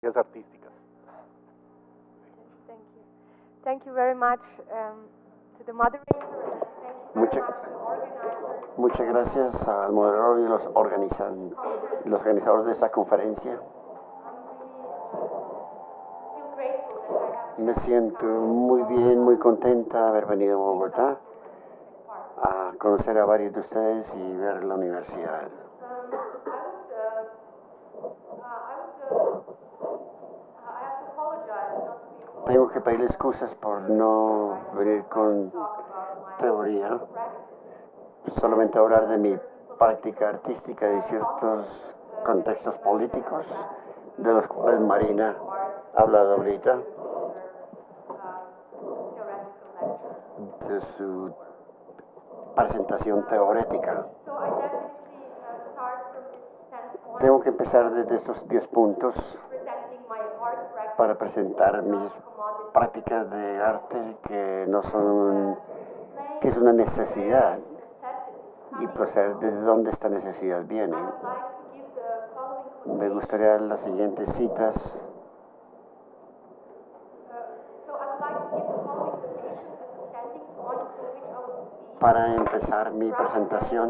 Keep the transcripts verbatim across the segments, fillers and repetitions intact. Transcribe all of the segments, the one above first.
residencias artísticas. Thank you. Thank you very much um, to the moderator. Thank you very Muchas, much to the organizers. muchas gracias al moderador y los, organizan, los organizadores de esta conferencia. Me siento muy bien, muy contenta de haber venido a Bogotá a conocer a varios de ustedes y ver la universidad. Tengo que pedir excusas por no venir con teoría, solamente hablar de mi práctica artística de ciertos contextos políticos, de los cuales Marina ha hablado ahorita, de su presentación teórica. Tengo que empezar desde estos diez puntos para presentar mis prácticas de arte que no son, que es una necesidad y proceder desde dónde esta necesidad viene. Me gustaría dar las siguientes citas. Para empezar mi presentación,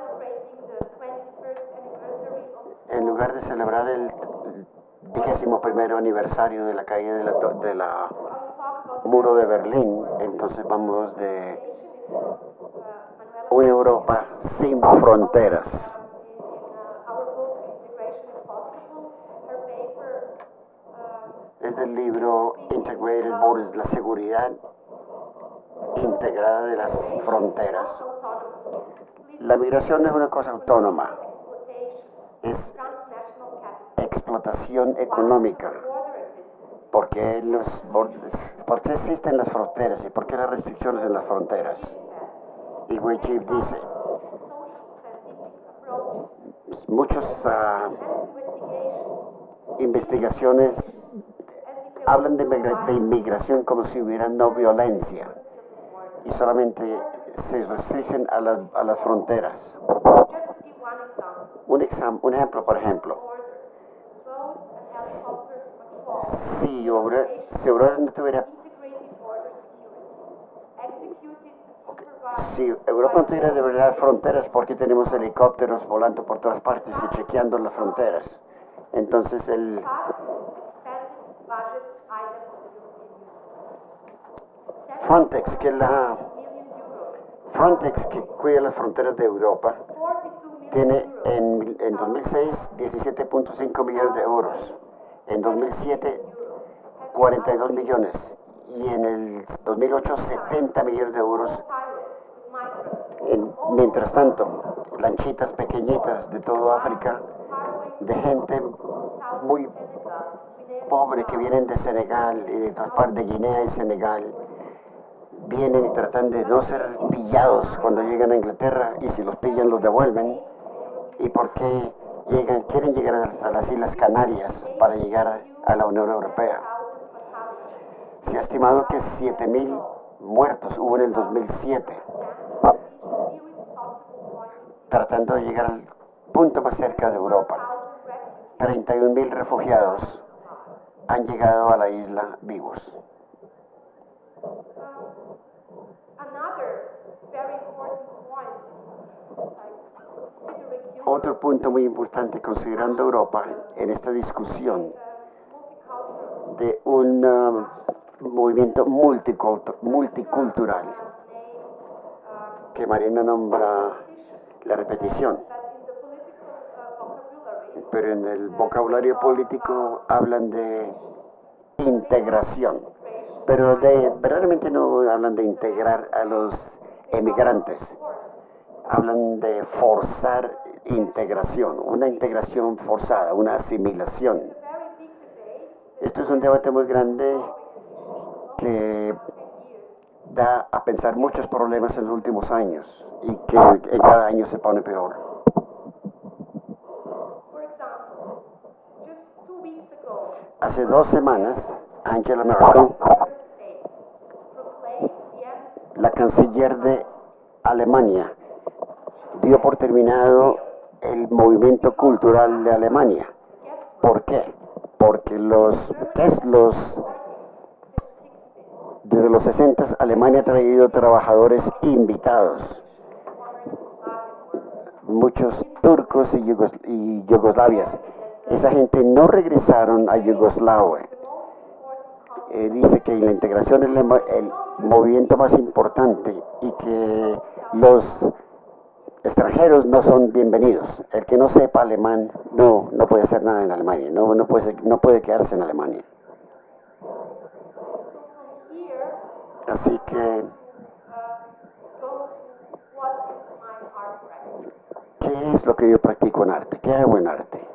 en lugar de celebrar el vigésimo primero aniversario de la caída de la, de la muro de Berlín, entonces vamos de una Europa sin fronteras. Es del libro Integrated Borders, la seguridad integrada de las fronteras. La migración no es una cosa autónoma, es explotación económica. ¿Por qué los bordes, por qué existen las fronteras y por qué las restricciones en las fronteras? Y Wojcik dice, muchas uh, investigaciones hablan de, de inmigración como si hubiera no violencia y solamente se restringen a las, a las fronteras. Un, exam, un ejemplo, por ejemplo, si Europa, si Europa no tuviera si Europa no tuviera de verdad fronteras, ¿por qué tenemos helicópteros volando por todas partes y chequeando las fronteras? Entonces el Frontex, que la Frontex que cuida las fronteras de Europa, tiene en, en dos mil seis diecisiete punto cinco millones de euros, en dos mil siete cuarenta y dos millones y en el dos mil ocho setenta millones de euros. En, mientras tanto, lanchitas pequeñitas de toda África, de gente muy pobre que vienen de Senegal y de todas partes de Guinea y Senegal, vienen y tratan de no ser pillados cuando llegan a Inglaterra, y si los pillan los devuelven. ¿Y por qué llegan, quieren llegar a las Islas Canarias para llegar a la Unión Europea? Se ha estimado que siete mil muertos hubo en el dos mil siete, tratando de llegar al punto más cerca de Europa. treinta y un mil refugiados han llegado a la isla vivos. Otro punto muy importante considerando Europa en esta discusión de un uh, movimiento multicultural que Marina nombra la repetición, pero en el vocabulario político hablan de integración, pero de, verdaderamente no hablan de integrar a los emigrantes, hablan de forzar integración, una integración forzada, una asimilación. Esto es un debate muy grande que da a pensar muchos problemas en los últimos años y que en cada año se pone peor. Hace dos semanas, Angela Merkel, la canciller de Alemania, dio por terminado el movimiento cultural de Alemania. ¿Por qué? porque los, es los, desde los sesenta Alemania ha traído trabajadores invitados, muchos turcos y, yugos, y yugoslavias. Esa gente no regresaron a Yugoslavia. Eh, dice que la integración es el, el movimiento más importante y que los extranjeros no son bienvenidos. El que no sepa alemán no no puede hacer nada en Alemania, no no puede no puede quedarse en Alemania. Así que, ¿qué es lo que yo practico en arte? ¿Qué hago en arte?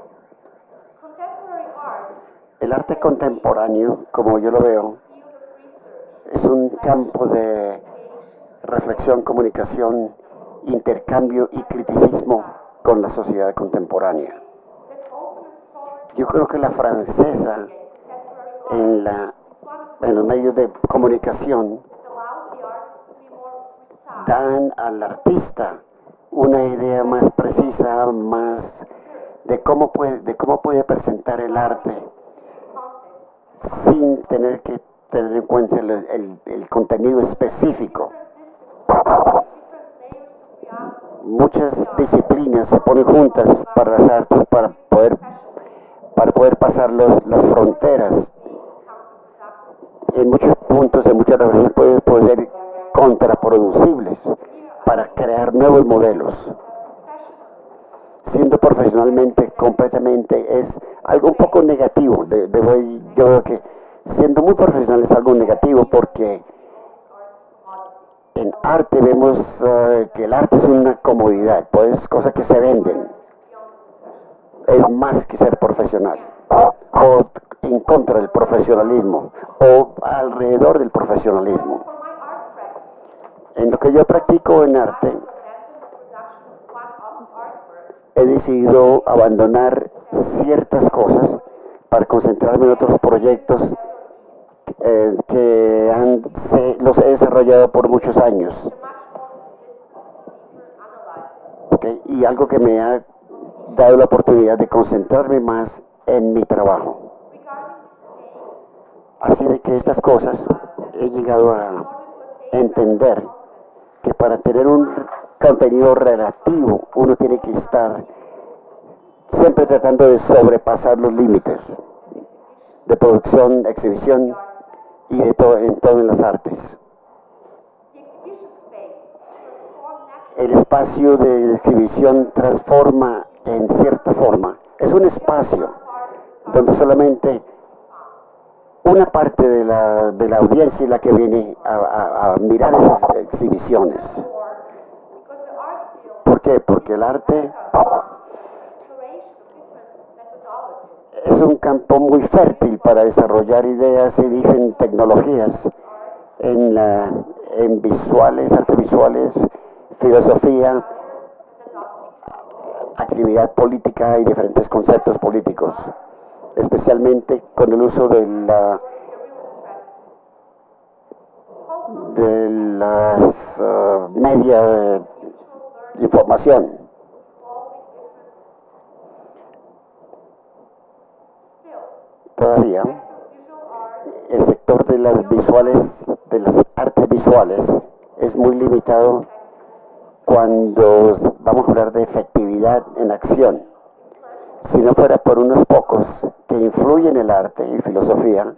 El arte contemporáneo, como yo lo veo, es un campo de reflexión, comunicación, intercambio y criticismo con la sociedad contemporánea. Yo creo que la francesa en, la, en los medios de comunicación dan al artista una idea más precisa, más de cómo puede, de cómo puede presentar el arte sin tener que tener en cuenta el, el, el contenido específico. Muchas disciplinas se ponen juntas para las artes para poder para poder pasar los, las fronteras. En muchos puntos, en muchas ocasiones pueden ser contraproducibles para crear nuevos modelos. Siendo profesionalmente, completamente, es algo un poco negativo. De, de, yo creo que siendo muy profesional es algo negativo porque en arte vemos uh, que el arte es una comodidad, pues cosas que se venden. Es más que ser profesional, o en contra del profesionalismo, o alrededor del profesionalismo. En lo que yo practico en arte, he decidido abandonar ciertas cosas para concentrarme en otros proyectos eh, que han, se, los he desarrollado por muchos años. Okay. Y algo que me ha dado la oportunidad de concentrarme más en mi trabajo. Así de que estas cosas he llegado a entender que para tener un contenido relativo uno tiene que estar siempre tratando de sobrepasar los límites de producción, exhibición y de todo en todas las artes. El espacio de exhibición transforma en cierta forma, es un espacio donde solamente una parte de la, de la audiencia es la que viene a, a, a mirar esas exhibiciones. ¿Por qué? Porque el arte es un campo muy fértil para desarrollar ideas y diferentes tecnologías en, la, en visuales, artes visuales, filosofía, actividad política y diferentes conceptos políticos, especialmente con el uso de la de las uh, medios de información. Todavía el sector de las visuales, de las artes visuales, es muy limitado cuando vamos a hablar de efectividad en acción. Si no fuera por unos pocos que influyen en el arte y filosofía,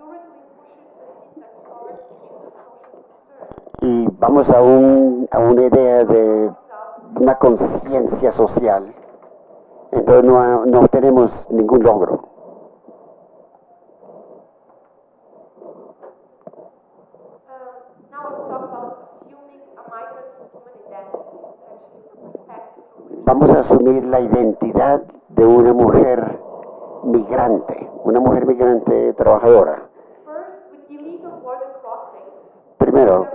y vamos a, un, a una idea de una conciencia social, entonces no, no tenemos ningún logro. Vamos a asumir la identidad de una mujer migrante, una mujer migrante trabajadora. Primero,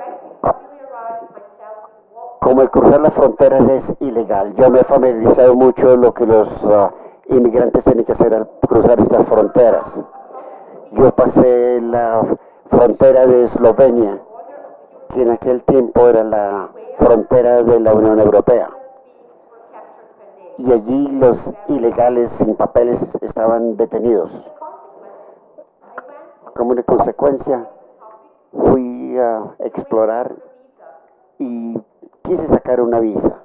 como el cruzar las fronteras es ilegal, yo me he familiarizado mucho lo que los uh, inmigrantes tienen que hacer al cruzar estas fronteras. Yo pasé la frontera de Eslovenia, que en aquel tiempo era la frontera de la Unión Europea. Y allí los ilegales sin papeles estaban detenidos. como una consecuencia, fui a explorar y quise sacar una visa.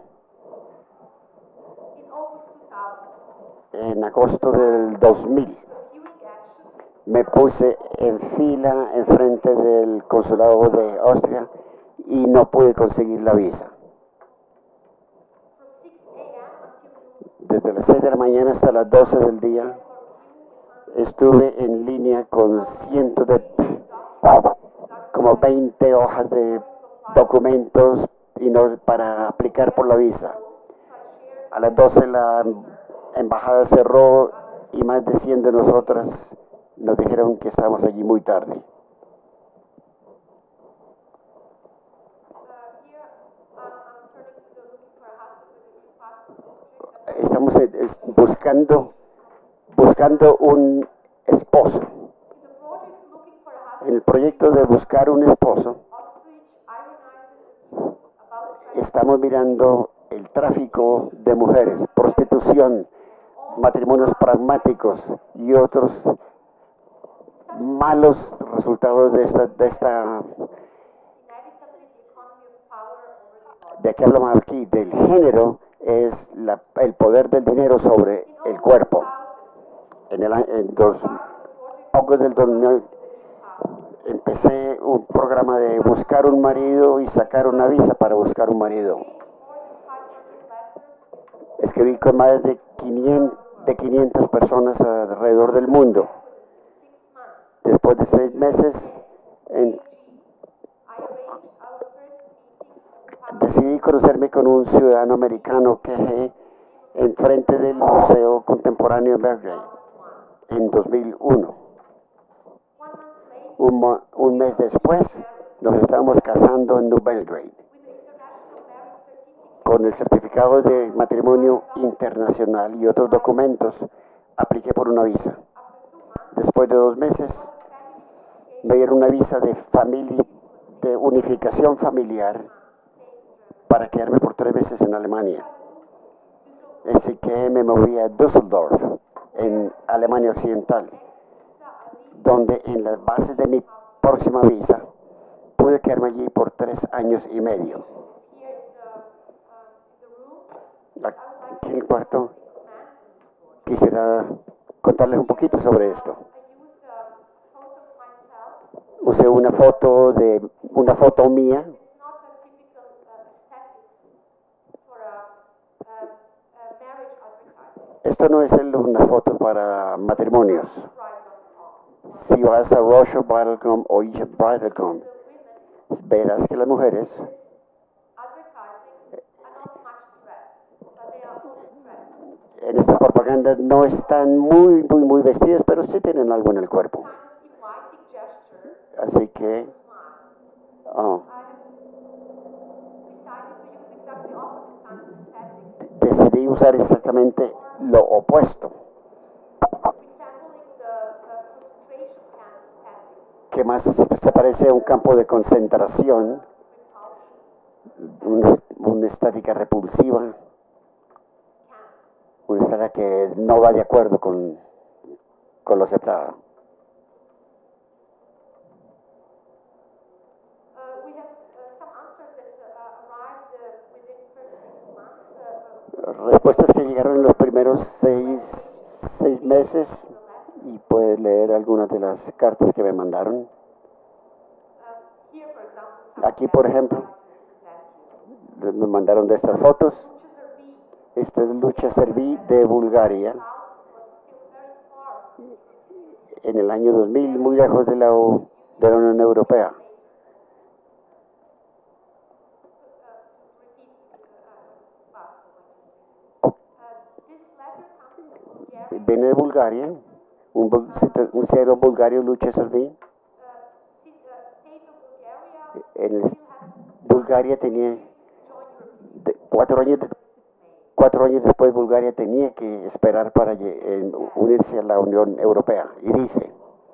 En agosto del dos mil me puse en fila enfrente del consulado de Austria y no pude conseguir la visa. Desde las seis de la mañana hasta las doce del día estuve en línea con cientos de, como veinte hojas de documentos y no, para aplicar por la visa. A las doce la embajada cerró y más de cien de nosotras nos dijeron que estábamos allí muy tarde. Estamos buscando buscando un esposo. En el proyecto de buscar un esposo, estamos mirando el tráfico de mujeres, prostitución, matrimonios pragmáticos y otros malos resultados de esta, de esta, de qué hablamos aquí, del género, es la, el poder del dinero sobre el cuerpo. En el en dos, agosto del dos mil empecé un programa de buscar un marido y sacar una visa para buscar un marido. Escribí con más de quinientas, de quinientas personas alrededor del mundo. Después de seis meses, en, decidí conocerme con un ciudadano americano que enfrente del Museo Contemporáneo de Belgrade en dos mil uno. Un, un mes después, nos estábamos casando en New Belgrade con el certificado de matrimonio internacional y otros documentos. Apliqué por una visa. Después de dos meses me dieron una visa de familia, de unificación familiar, para quedarme por tres meses en Alemania. Así que me moví a Düsseldorf, en Alemania Occidental, donde en las bases de mi próxima visa pude quedarme allí por tres años y medio. Aquí en el cuarto quisiera contarles un poquito sobre esto. Usé una foto de una foto mía Esto no es el, una foto para matrimonios. Si vas a Roche Bridal Com o Egypt Bridal Com, verás que las mujeres en esta propaganda no están muy, muy, muy vestidas, pero sí tienen algo en el cuerpo. Así que oh, decidí usar exactamente lo opuesto, que más se parece a un campo de concentración, una, una estática repulsiva, una estática que no va de acuerdo con, con lo aceptado. Respuestas que llegaron en los primeros seis, seis meses, y puedes leer algunas de las cartas que me mandaron. Aquí, por ejemplo, me mandaron de estas fotos. Esta es Lucha Serví de Bulgaria, en el año dos mil, muy lejos de la, de la Unión Europea. Viene de Bulgaria, un, un cero bulgario, Lucha Serví. En el, Bulgaria tenía, de, cuatro años de, cuatro años después Bulgaria tenía que esperar para eh, unirse a la Unión Europea. Y dice,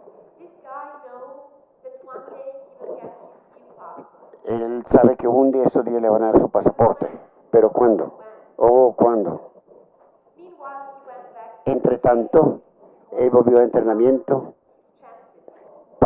él sabe que un día, esos días le van a dar su pasaporte. ¿Pero cuándo? ¿O cuándo? Entre tanto, él volvió a entrenamiento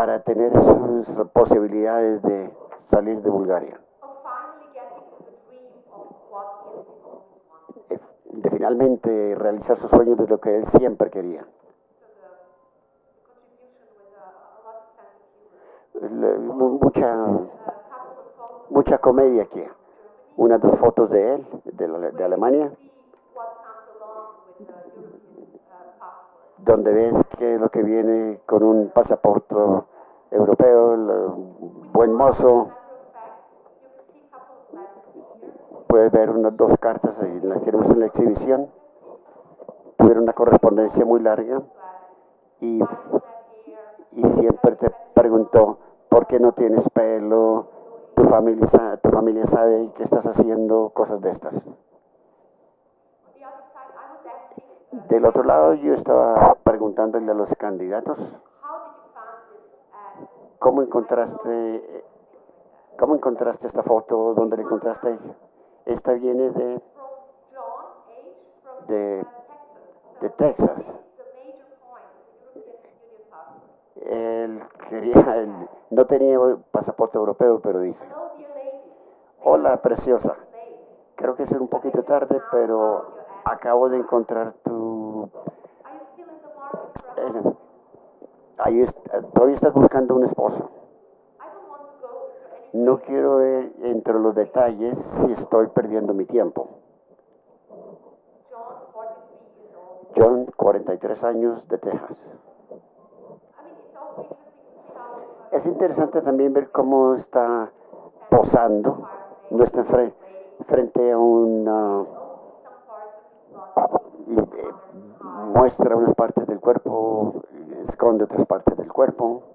para tener sus posibilidades de salir de Bulgaria, of finally getting to the dream of what he has been always wanting. eh, de finalmente realizar sus sueños de lo que él siempre quería. So the, the contribution with a, a lot of sense of humor. Le- mu- mucha, A couple of photos mucha comedia aquí. from Germany. Unas dos fotos de él, de, la- de Where Alemania, you can see what comes along with the European uh, passport. donde ves que es lo que viene con un pasaporte europeo, el buen mozo. Matter of fact, you can see a couple of letters here. Puedes ver unas dos cartas ahí, las que tenemos en la exhibición. Tuvieron una correspondencia muy larga y, Why do you have hair? y siempre te preguntó por qué no tienes pelo, tu familia, sa- tu familia sabe que estás haciendo cosas de estas. On the other side, I was asking, uh, Del otro lado yo estaba preguntándole a los candidatos, how did you find this ad? ¿cómo encontraste, cómo encontraste esta foto? ¿Dónde la encontraste? Esta viene de, From John H. from de, uh, Texas. de So Texas. this is the major point of the European Union passport. Él quería, él no tenía pasaporte europeo, pero dice, Hello, dear lady. hola preciosa, Lady. creo que es un poquito tarde, pero acabo de encontrar tu... Are you still in the market for a eh, ahí est- todavía estás buscando un esposo. I don't want to go into any No quiero ver entre los detalles si estoy perdiendo mi tiempo. John, forty-three years old. John, cuarenta y tres años, de Texas. I mean, it's also interesting to see how uh, Es interesante también ver cómo está posando, no está fre- frente a una... some parts of his body. y, eh, muestra unas partes del cuerpo, esconde otras partes del cuerpo.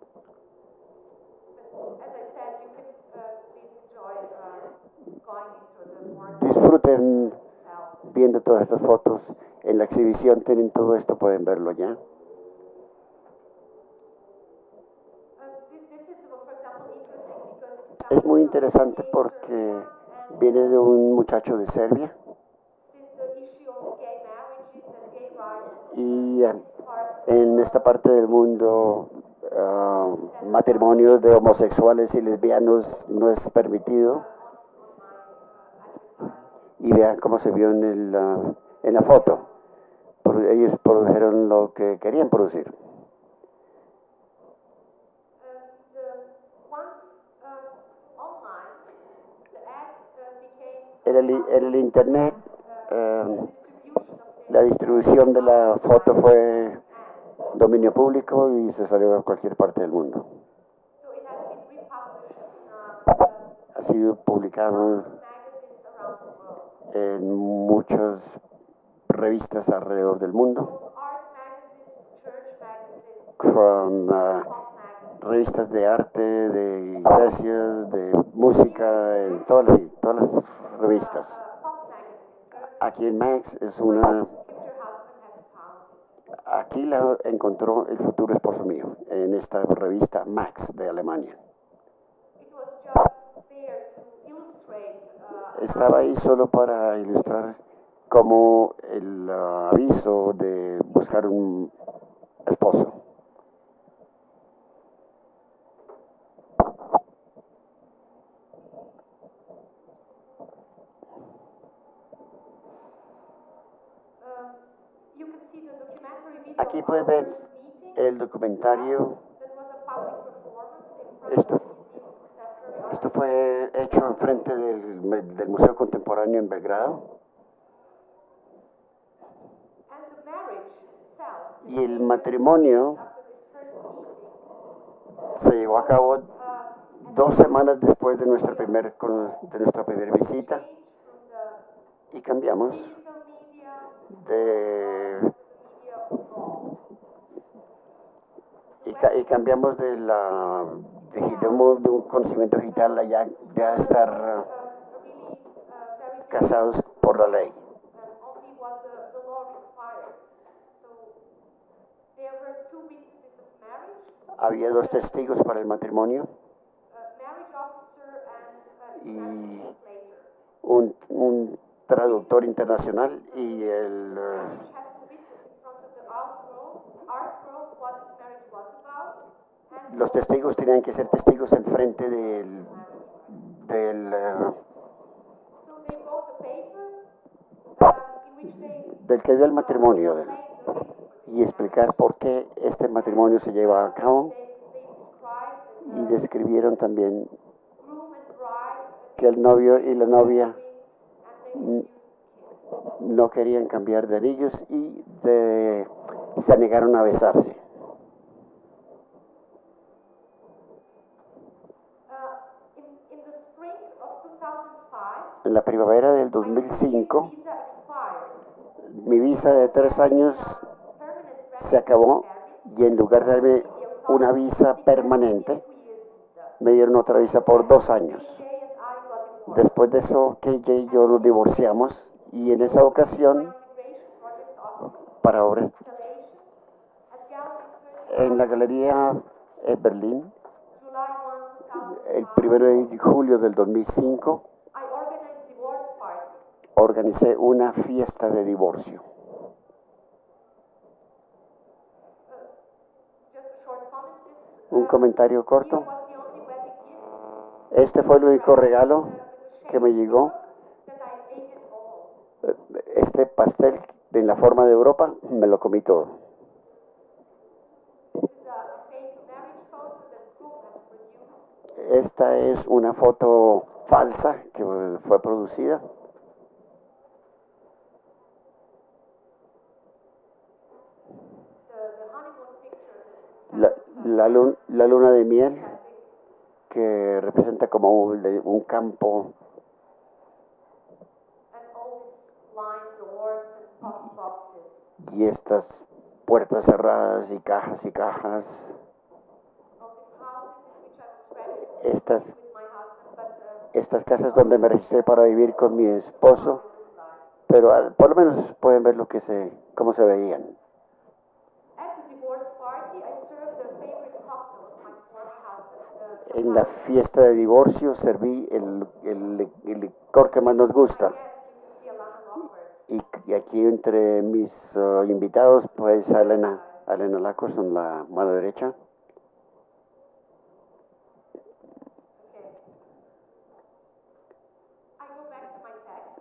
As I said, you can uh, please enjoy uh, going into the more Disfruten itself. viendo todas estas fotos. En la exhibición tienen todo esto, pueden verlo ya. Uh, this, this is, well, for example, interesting because it's Es muy coming from interesante Serbia, porque and viene de un muchacho de Serbia since the issue of gay marriages and gay rights y eh, is part en esta parte del mundo ah, matrimonios de homosexuales y lesbianos no es permitido. Y vean cómo se vio en, el, ah, en la foto. Pro- ellos produjeron lo que querían producir. uh, the once uh, online, the ad uh, became En el, en el internet, ah, distribution of la distribución de la foto fue dominio público y se salió a cualquier parte del mundo. so it has been republished in uh, uh, Ha sido publicado magazines around the world. en muchas revistas alrededor del mundo, Art magazines, church magazines, con ah, pop magazines. revistas de arte, de iglesias, de música, en todas las, todas las revistas. Uh, pop magazines. Aquí en Max es una, Future husband has found it. aquí la encontró el futuro esposo mío, en esta revista Max de Alemania. It was just there to illustrate uh, Estaba ahí solo para ilustrar como el ah, aviso de buscar un esposo. uh, you can see the documentary video Aquí of puedes our ver first meeting. el documentario. That was a public performance in front Esto, of the Museum of Contemporary Art. esto fue hecho enfrente del, del Museo Contemporáneo en Belgrado. And the marriage itself, Y el matrimonio after this first meeting, se llevó a cabo uh, dos semanas después de nuestra primer, con- de nuestra primera visita changed from the y cambiamos physical media de to the media of law. y, ca- y cambiamos de la de, de un, de un conocimiento digital a ya, ya estar Uh, uh, really uh, very different casados por la ley. and only what the, the law required. So there were two witnesses of marriage, Había dos testigos para el matrimonio, a marriage officer and uh, Y- international translator. un, un traductor internacional y el uh, Marriage has to witness in front of the art world, art world what this marriage was about, and los testigos tenían que ser testigos en frente del, del, uh, So they wrote a paper uh, in which they del que dio el matrimonio del- explained the reason for y explicar por qué este matrimonio se lleva a cabo, They, they described y the describieron también groom and bride que el novio y la novia and they mm, refused to kiss. no querían cambiar de anillos y de- se negaron a besarse. Uh, in, in the spring of two thousand five, En la primavera del dos my mil cinco, visa expired. mi visa de tres años Permanent se acabó y en lugar de darme residence una visa permanente, two years visa. me dieron otra visa por dos años. Jay and I got divorced. Después de eso, K J y yo nos divorciamos y en esa ocasión, Integration project office para obras installation at Gallery en la galería en Berlín, July first, two thousand five. el primero de julio del dos mil cinco, I organized divorce party. organicé una fiesta de divorcio. Just a short comment. This Un comentario corto. was the only wedding gift Este fue el único regalo que me llegó. that I ate it all. Este pastel en la forma de Europa, me lo comí todo. This is a, a fake marriage photo that Groom has produced. Esta es una foto falsa que fue producida. The, the honeymoon picture. La, la, lun- la luna de miel, que representa como un, un campo, And all these blind doors and post boxes. y estas puertas cerradas y cajas y cajas. Of these houses in which I was registered Estas, with my husband, but uh, estas casas donde me registré para vivir con mi esposo, pero ah, por lo menos pueden ver lo que se, cómo se veían. at the divorce party, I served the favorite cocktail of my former husband. Uh, En la fiesta de divorcio serví el, el, el licor que más nos gusta. yes, you can see Alana Rockford. Y, y aquí entre mis uh, invitados, pues a Elena, a Elena Lacos en la mano derecha. Okay. I go back to my text.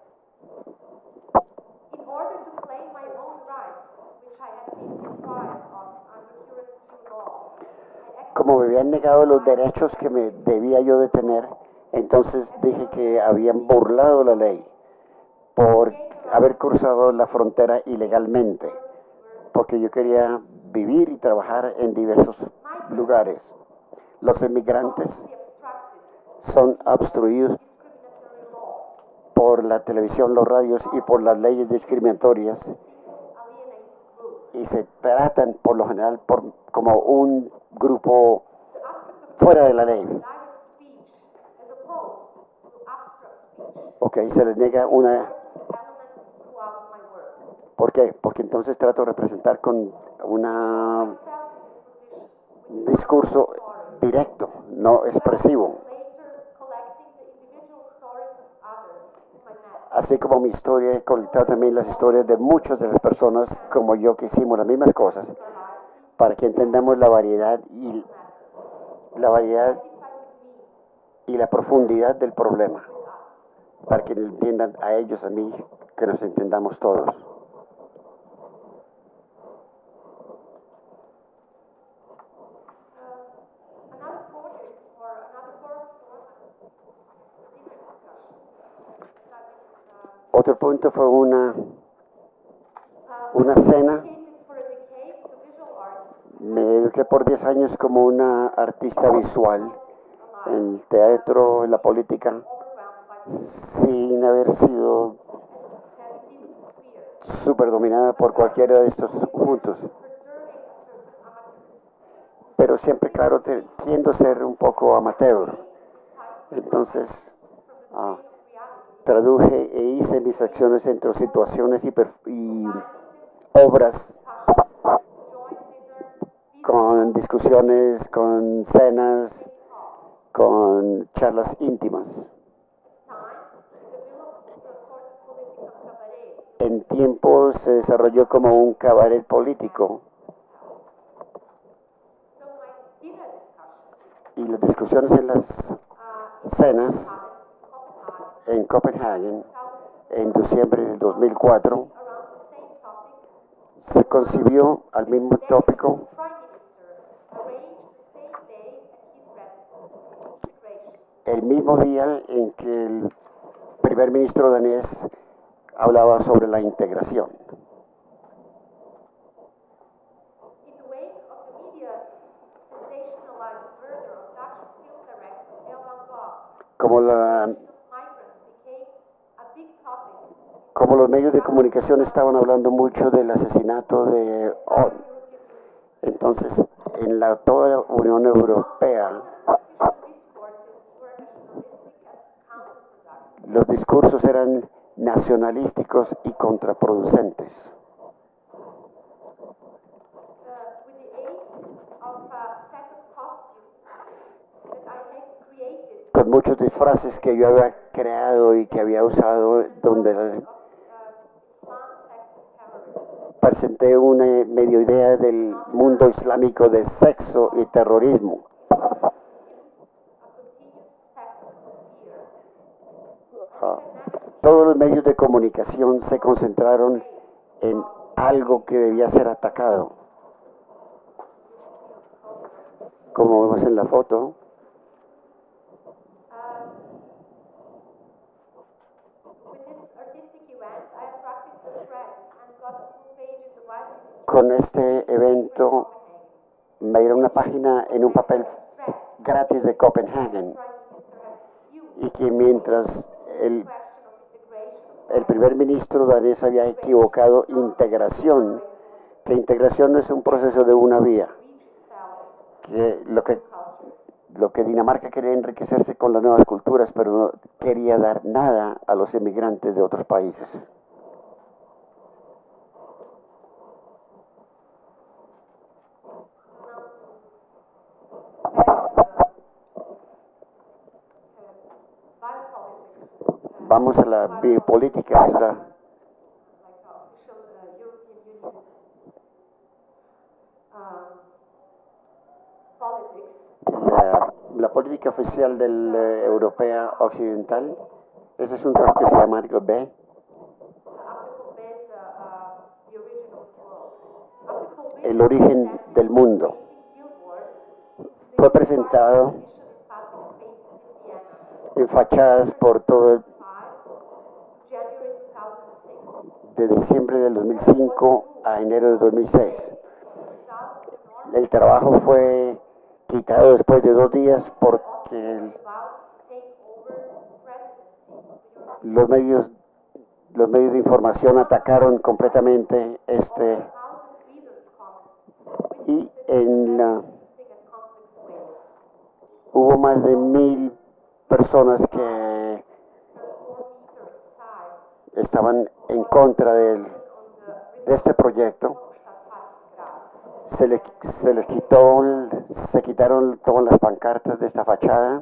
In order to claim my own rights, which I had been deprived of under current Jew law, I acted Como me habían negado los derechos que me debía yo de tener, entonces dije que habían burlado la ley por haber cruzado la frontera ilegalmente, porque yo quería vivir y trabajar en diversos lugares. Los inmigrantes the obstructed son obstruidos discriminatory laws, por la televisión, los radios y por las leyes discriminatorias alienated groups. y se tratan por lo general por, como un grupo The aspect of fuera de la ley. direct speech as opposed to abstract speech Ok, se les niega una... element throughout my work. ¿Por qué? Porque entonces trato de representar con una- un discurso directo, no expresivo. Later collecting the individual stories of others whom I met. Así como mi historia, he colectado también las historias de muchas de las personas como yo que hicimos las mismas cosas, para que entendamos la variedad y la variedad y la profundidad del problema, para que entiendan a ellos, a mí, que nos entendamos todos. Uh, another project or another performance dinner discussion. That is, uh, Otro punto fue una, uh, una cena. dedicated for a decade to visual arts Me eduqué por diez años como una artista visual en el teatro, en la política, overwhelmed by sin haber sido having been sphere, súper dominada por cualquiera de estos puntos. preserving certain amateurs. Pero siempre, claro, te- tiendo a ser un poco amateur. Entonces, ah, traduje e hice mis acciones entre situaciones y, per- y obras Joint dinner, con discusiones, con cenas, con charlas íntimas. time, developed into a sort of political cabaret. En tiempo se desarrolló como un cabaret político. So my dinner discussions. Y las discusiones en las Uh, cenas Copenhagen, en Copenhagen en diciembre del dos mil cuatro around the same topic, se concibió al mismo tópico the Prime Minister arranged the same day at his residence, integration. el mismo día en que el primer ministro danés hablaba sobre la integración. In the wake of the media sensationalized murder of Dutch film director Theo van Gogh, Como, la, migrants became a big topic. como los medios de comunicación estaban hablando mucho del asesinato de O, entonces en la toda la Unión Europea los discursos eran nacionalísticos y contraproducentes. Con muchos disfraces que yo había creado y que había usado, donde presenté una medio idea del mundo islámico de sexo y terrorismo. Uh, todos los medios de comunicación se concentraron en algo que debía ser atacado. Como vemos en la foto, con este evento me dieron una página en un papel gratis de Copenhagen y que mientras el, el primer ministro danés había equivocado integración, que integración no es un proceso de una vía, que lo que lo que Dinamarca quería enriquecerse con las nuevas culturas, pero no quería dar nada a los inmigrantes de otros países. Vamos a la biopolítica. La, la, la política oficial de la europea occidental. Ese es un trabajo que se llama Article B. El origen del mundo. Fue presentado en fachadas por todo el, de diciembre del dos mil cinco a enero del dos mil seis. El trabajo fue quitado después de dos días porque el, los medios los medios de información atacaron completamente este y en la, hubo más de mil personas que estaban en contra de, de este proyecto. Se, le, se les quitó, se quitaron todas las pancartas de esta fachada.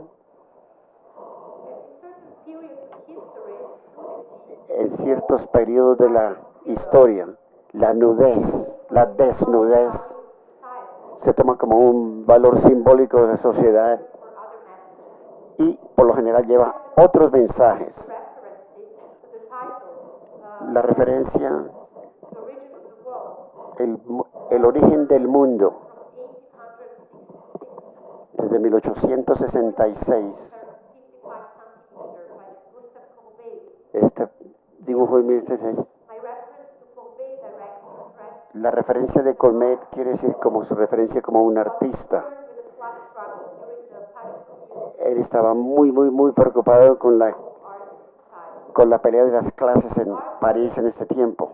En ciertos periodos de la historia, la nudez, la desnudez, se toma como un valor simbólico de la sociedad y por lo general lleva otros mensajes. La referencia, el, el origen del mundo, desde mil ochocientos sesenta y seis. Este dibujo de mil ochocientos sesenta y seis. La referencia de Colmet quiere decir como su referencia como un artista. Él estaba muy, muy, muy preocupado con la, con la pelea de las clases en París en este tiempo.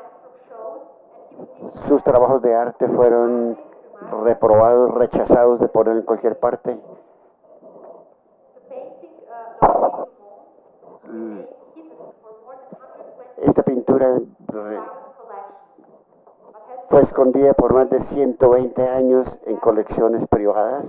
Sus trabajos de arte fueron reprobados, rechazados de poner en cualquier parte. Esta pintura fue escondida por más de ciento veinte años en colecciones privadas.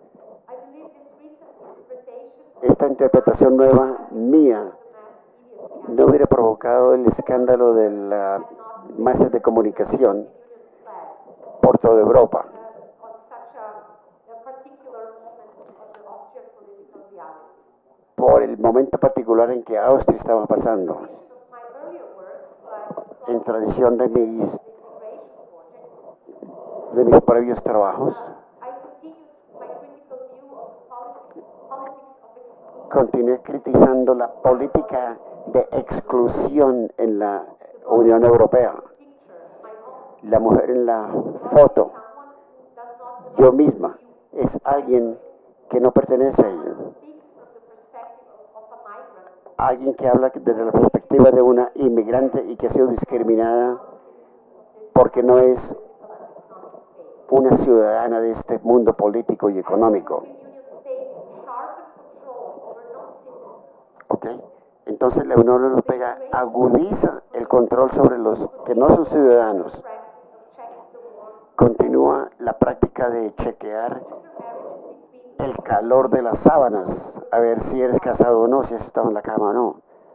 Esta interpretación nueva mía no hubiera provocado el escándalo de las masas de comunicación por toda Europa, on such a, a particular moment of the Austrian political reality. por el momento particular en que Austria estaba pasando. Of my earlier works, like En tradición de mis, integration project, de mis previos trabajos, I continued my critical view of the politics, politics of exclusion. continué criticando la política de exclusión en la Unión Europea. Picture, my own, La mujer en la foto, someone who does not yo misma, es alguien que no pertenece a ella. speak from the perspective of, of a migrant, Alguien que habla desde la perspectiva de una inmigrante y que ha sido discriminada porque no es una ciudadana de este mundo político y económico. Union states sharpen control over non-citizens. ¿Ok? Entonces la Unión Europea agudiza el control sobre los que no son ciudadanos. Practice of checking the war, Continúa la práctica de chequear marriages between el calor de las sábanas, a ver si eres casado o no, si has estado en la cama o no.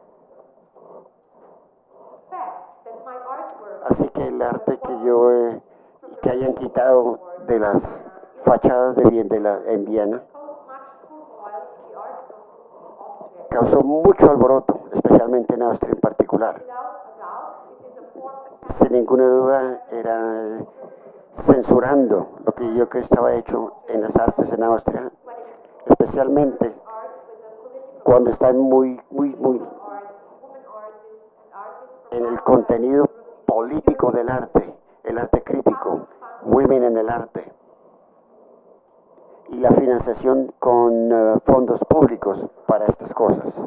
fact that my artwork Así que el arte que yo eh, que hayan quitado de las fachadas de, Vien- de la, en Viena caused much turmoil in the art circles in Austria. causó mucho alboroto, especialmente en Austria en particular. Without a doubt, it is a form of Sin ninguna duda era eh, censurando lo que yo que estaba hecho en las artes en Austria, when it's especialmente art with a political cuando están muy, muy, muy art, woman artists and artists from en el contenido político del arte, el arte crítico, women en el arte, y la financiación con eh, fondos públicos para estas cosas. art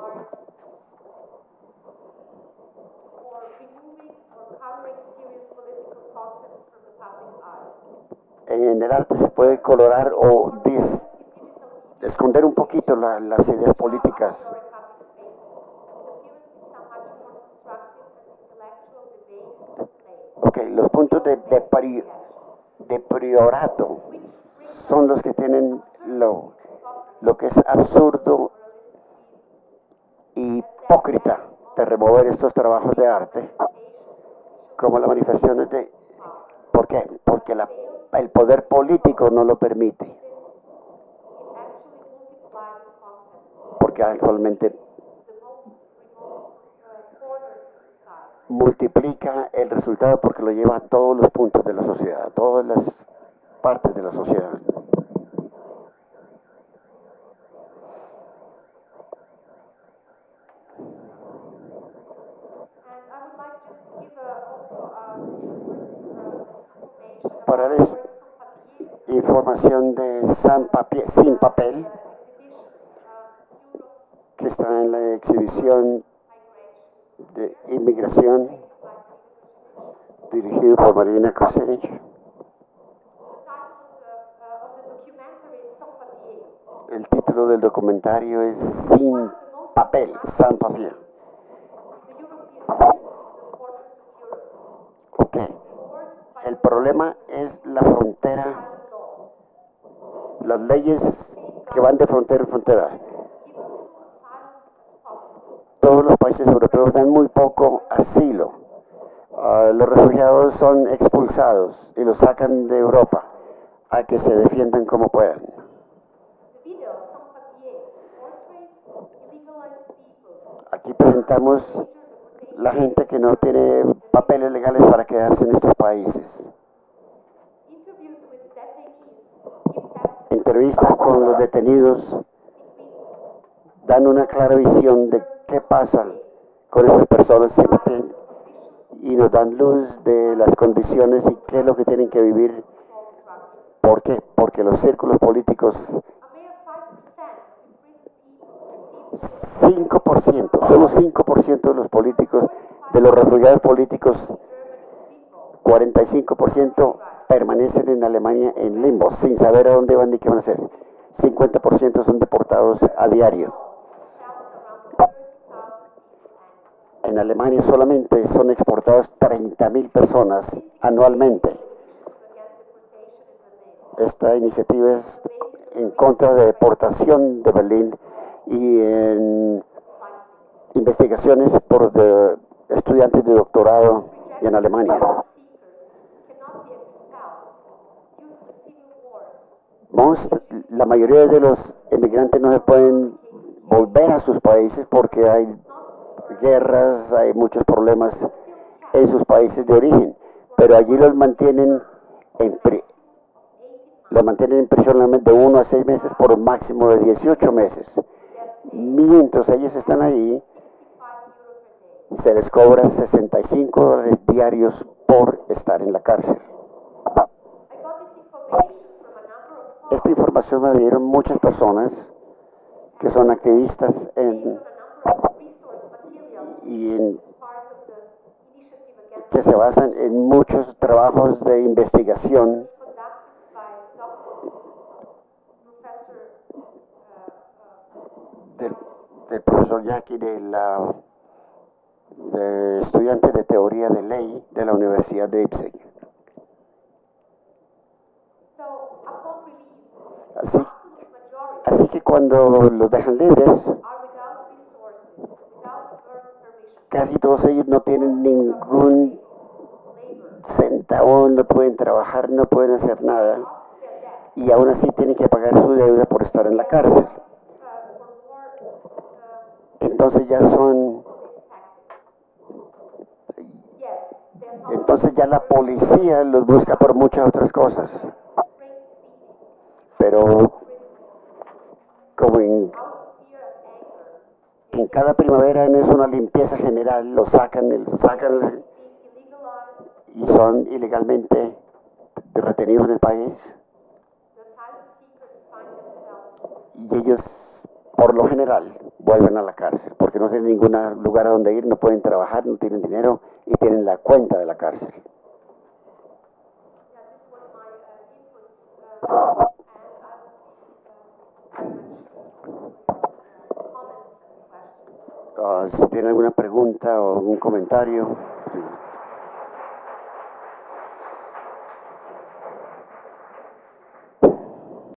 for removing or covering serious political concepts from the public eye. En el arte se puede colorar o dis- esconder un poquito la- las ideas políticas. Your public space. Its appearance is a much more constructive and intellectual debate place. Ok, los puntos de, de, pri- de priorato son los que tienen lo, lo que es absurdo y hipócrita de remover estos trabajos de arte como las manifestaciones de... ¿Por qué? Porque la, el poder político no lo permite. It actually multiplies the concept. Porque actualmente The most remote uh, corners of society. multiplica el resultado porque lo lleva a todos los puntos de la sociedad, a todas las partes de la sociedad. And I would like just to give a, also a short uh, information Para about les- the works of Papier, Información de San Papier, sin papel, uh, exhibition, uh, Europe que está en la exhibición migration, de inmigración by Marina Kucinich. dirigido por Marina Kucinich. The title of the, uh, of the documentary is Sans Papier. El título del documentario es Sin papel, San Papier. The European Union is the fortress of Europe. Ok. Forced by El problema es la frontera, violent laws. las leyes que van de frontera a frontera. Give little asylum as possible. Todos los países europeos dan muy poco asilo. Ah, los refugiados son expulsados y los sacan de Europa a que se defiendan como puedan. The video Sans Papier portrays illegalized people. Aquí presentamos la gente que no tiene papeles legales para quedarse en estos países. Interviews with detainees give that Entrevistas con los detenidos dan una clara visión de qué pasa con esas personas y, que- y nos dan luz de las condiciones y qué es lo que tienen que vivir. ¿Por qué? Porque los círculos políticos, a mere five percent of imprisoned people receive cinco por ciento, solo cinco por ciento de los políticos, de los refugiados políticos, German people. cuarenta y cinco por ciento permanecen en Alemania en limbo, sin saber a dónde van ni qué van a hacer. cincuenta por ciento son deportados a diario. En Alemania solamente son exportadas treinta mil personas anualmente. Esta iniciativa es en contra de deportación de Berlín y en investigaciones por de, estudiantes de doctorado en Alemania. Most, la mayoría de los inmigrantes no se pueden volver a sus países porque hay guerras, hay muchos problemas en sus países de origen, pero allí los mantienen en, pri, los mantienen en prisión de uno a seis meses por un máximo de dieciocho meses. Mientras ellos están ahí, se les cobra sesenta y cinco dólares diarios por estar en la cárcel. Esta información me dieron muchas personas que son activistas en, y en, que se basan en muchos trabajos de investigación del, del profesor Jackie, de la de estudiante de teoría de ley de la Universidad de Leipzig. Así, así que cuando los dejan libres, casi todos ellos no tienen ningún centavo, no pueden trabajar, no pueden hacer nada, y aún así tienen que pagar su deuda por estar en la cárcel. Entonces ya son, entonces ya la policía los busca por muchas otras cosas. Pero como en, en cada primavera es una limpieza general, los sacan, los sacan y son ilegalmente retenidos en el país. Y ellos, por lo general, vuelven a la cárcel, porque no tienen ningún lugar a donde ir, no pueden trabajar, no tienen dinero y tienen la cuenta de la cárcel. Uh, si tiene alguna pregunta o algún comentario.